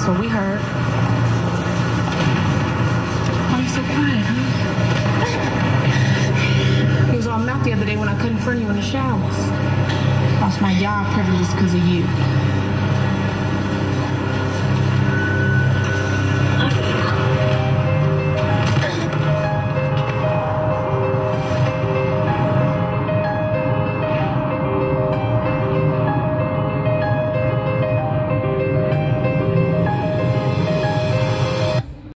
So we heard. Why are you so quiet, huh? He was all mouth the other day when I couldn't friend you in the showers. Lost my job privileges because of you.